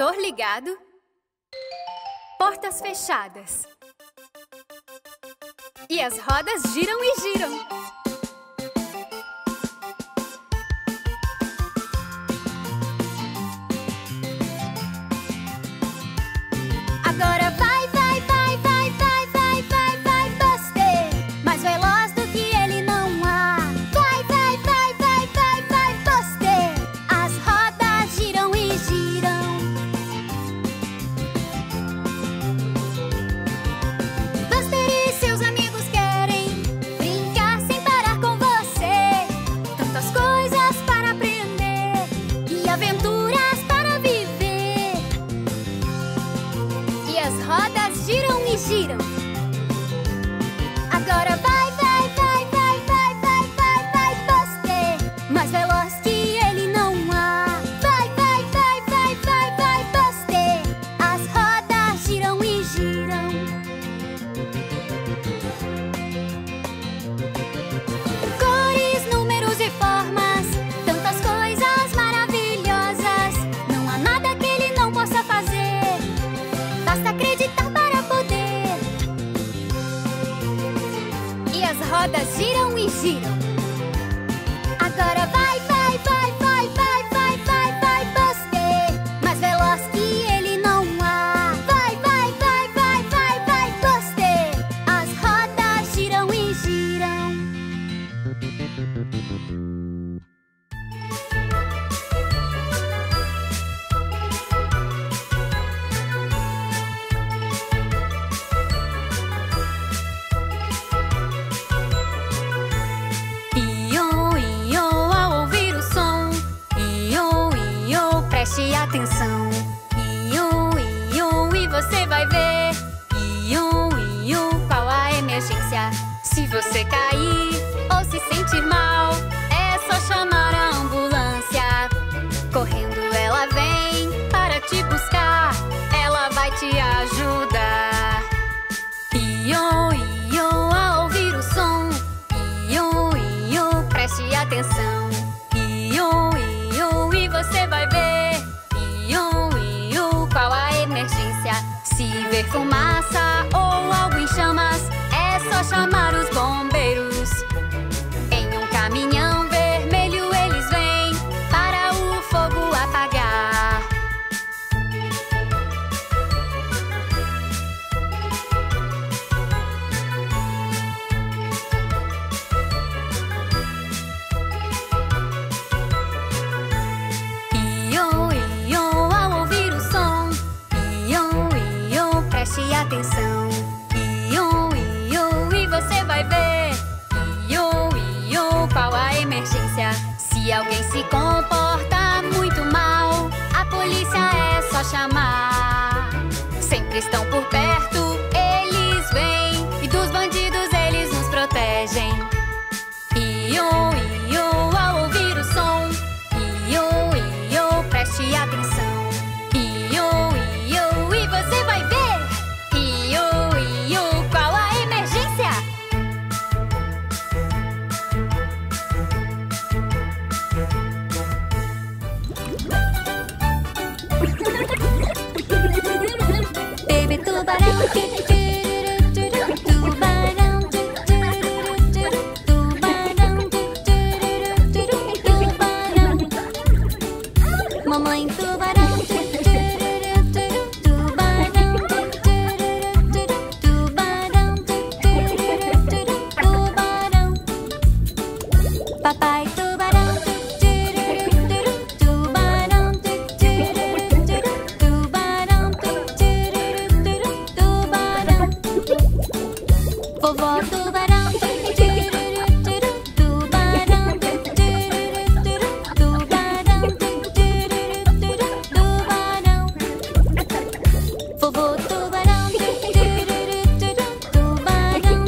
motor ligado, portas fechadas. E as rodas giram e giram. Agora vai, vai, vai, vai, vai, vai, vai, vai, Buster! Mais veloz do que ele não há. Vai, vai, vai, vai, vai, vai, Buster! As rodas giram e giram. Buster e seus amigos querem brincar sem parar com você. Tantas coisas para aprender e aventuras para viver. E as rodas giram e giram. Agora vai, vai, vai, vai, vai, vai, vai, vai, Buster! Mais veloz que ele não há. Vai, vai, vai, vai, vai, vai, Buster! As rodas giram e giram. Cores, números e formas, tantas coisas maravilhosas. Não há nada que ele não possa fazer. Basta acreditar para poder. E as rodas giram e giram. Agora vai, vai, vai, vai, vai, vai, vai, vai, Buster! Mais veloz que ele não há. Vai, vai, vai, vai, vai, vai, Buster! As rodas giram e giram. Iô, iô, ao ouvir o som. Iô, iô, preste atenção. Iô, iô, e você vai ver. Iô, iô, qual a emergência? Se você cair ou se sentir mal, é só chamar a ambulância. Correndo ela vem para te buscar. Ela vai te ajudar. Iô, iô, ao ouvir o som. Iô, iô, preste atenção. Iô, iô, e você vai ver. Iô, iô, qual a emergência? Se ver fumaça ou algo em chamas, é só chamar os bombeiros. Em um caminhão vermelho eles vêm para o fogo apagar. Iô, iô, ao ouvir o som. Iô, iô, preste atenção. Iô, iô, e você vai ver. Iô, iô, qual a emergência? Se alguém se comporta muito mal, a polícia é só chamar. Sempre estão por perto, eles vêm, e dos bandidos eles nos protegem. Iô, iô, ao ouvir o som. Iô, iô, preste atenção. Iô, iô, e você vai ver. Iô, iô, qual a emergência? Bebê tubarão, tubarão, tubarão, tubarão. Mamãe tubarão, tubarão, tubarão, tubarão. Papai tubarão, tubarão, tubarão, tubarão. Vovó tubarão, tubarão, tubarão, tubarão. Vovô tubarão, tubarão,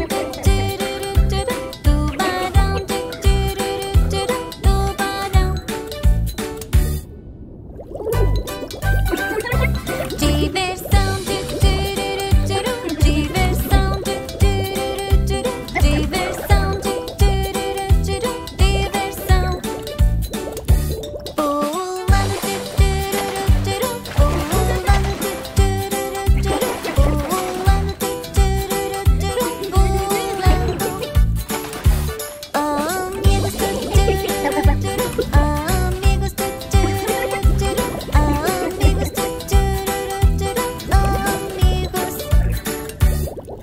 tubarão. Diversão, diversão,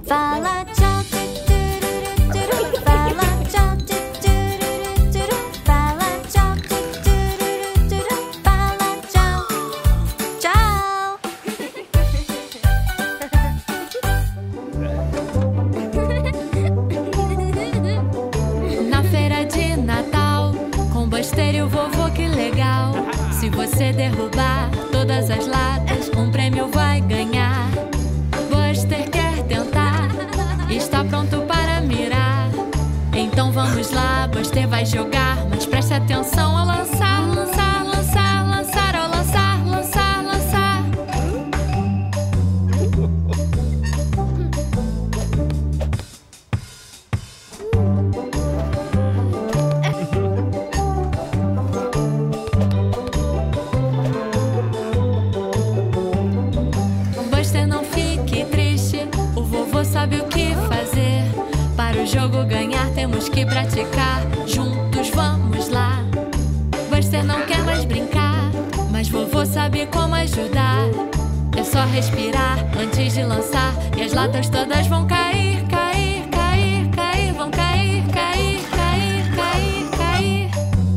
Fala tchau, tururu, fala tchau, tururu, fala tchau, tururu, fala tchau, tchau. Na feira de Natal, com Buster e o vovô, que legal. Se você derrubar todas as latas, um prêmio vai ganhar. Buster quer tentar, está pronto para mirar. Então vamos lá, Buster vai jogar, mas preste atenção ao lançar, lançar, lançar, lançar, ao lançar, lançar, lançar. Buster, não fique triste, o vovô sabe o que fazer. Para o jogo ganhar temos que praticar, juntos vamos lá. Buster não quer mais brincar, mas vovô sabe como ajudar. É só respirar antes de lançar e as latas todas vão cair, cair, cair, cair, vão cair, cair, cair, cair, cair.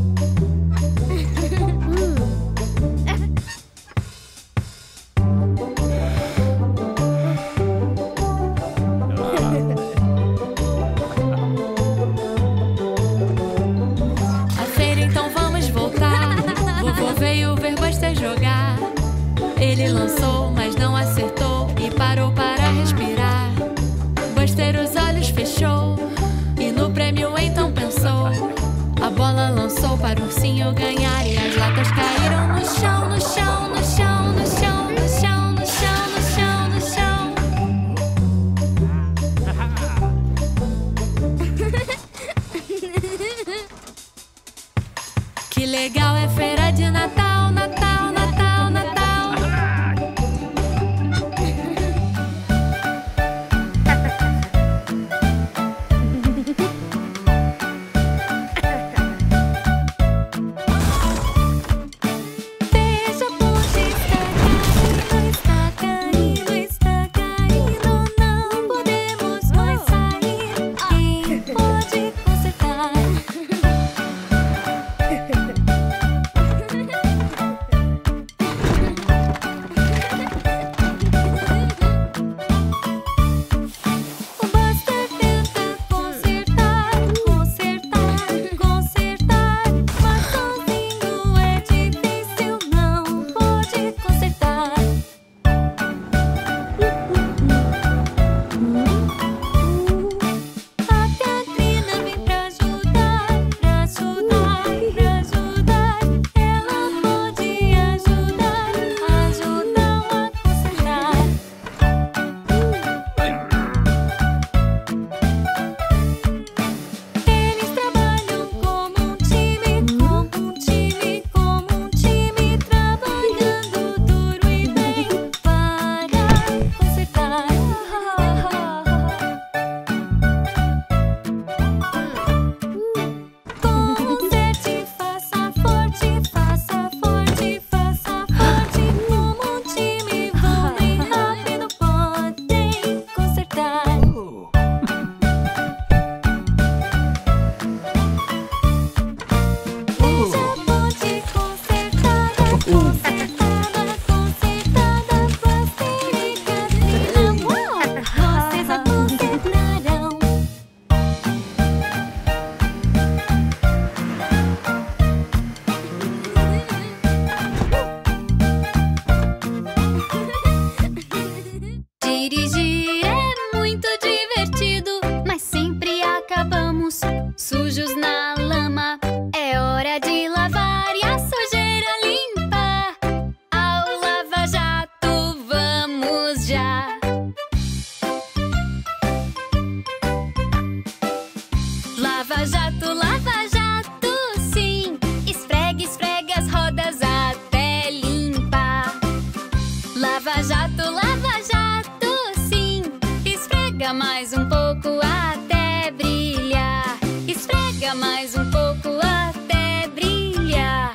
A feira, então vamos voltar. Vovô veio ver Buster jogar. Ele lançou, mas não acertou e parou para respirar. Buster os olhos fechou e no prêmio então pensou. A bola lançou para o ursinho ganhar e as latas caíram no chão, no chão, no chão, no chão, no chão, no chão, no chão, no chão. Que legal é feira de Natal, Natal, Natal, Natal. Veja, pode está caindo, está caindo, não podemos mais sair. Quem pode consertar? O Buster tenta consertar, consertar, consertar, mas sozinho é difícil, não pode consertar. A Katrina vem pra ajudar, pra ajudar, pra ajudar. Ela pode ajudar, ajudar a consertar. Eles trabalham como um time, trabalhando duro e bem para consertar. Conserte, faça forte, faça forte, faça forte. Como um time, vão bem rápido, podem consertar. Veja, pode consertada, consertada, consertada. Buster e Katrina, vocês a consertarão. Dirigir é muito divertido, mas sempre acabamos sujos na lama. É hora de lavar e a sujeira limpar. Ao lava-jato vamos já. Lava-jato, sim. Esfregue, esfregue as rodas até limpar. Lava-jato, sim. Esfrega mais um pouco até brilhar. Esfrega mais um pouco até brilhar.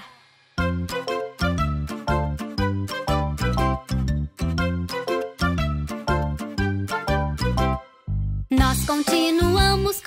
nós continuamos